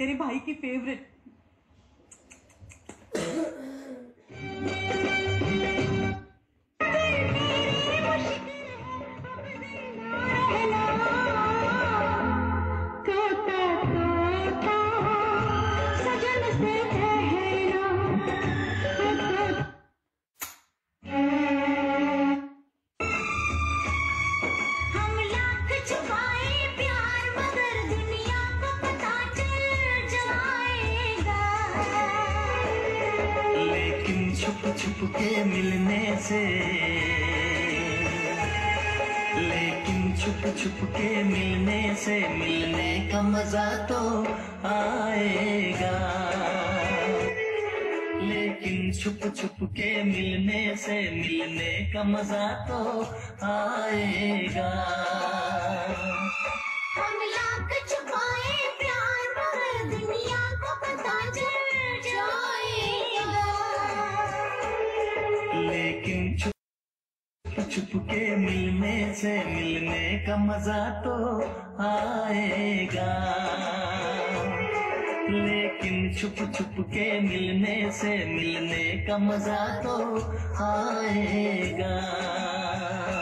तेरे भाई की फेवरेट। छुप के मिलने से, लेकिन छुप के मिलने से मिलने का मजा तो आएगा। लेकिन छुप के मिलने से मिलने का मजा तो आएगा। हम लाख छुपाए प्यार मगर दुनिया को पता चल जाएगा। लेकिन छुप के मिलने से मिलने का मजा तो आएगा। लेकिन छुप के मिलने से मिलने का मजा तो आएगा।